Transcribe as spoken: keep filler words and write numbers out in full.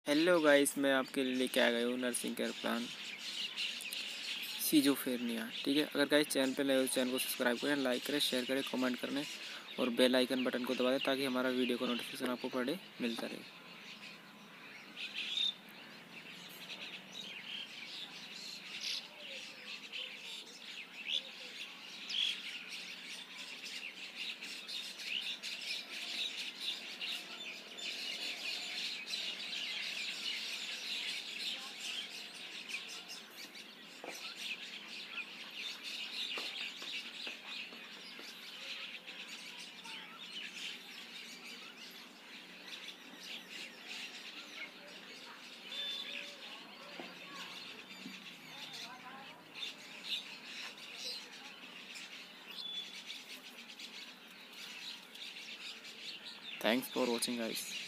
Hello guys, मैं आपके लिए लेके आ गया हूँ नर्सिंग केयर प्लान सीजोफ्रेनिया। ठीक है, अगर गाइस चैनल पे नए हो तो चैनल को सब्सक्राइब करें, लाइक करें, शेयर करें, कमेंट करें और बेल आइकन बटन को दबा दें ताकि हमारा वीडियो का नोटिफिकेशन आपको पर डे मिलता रहे। Thanks for watching guys.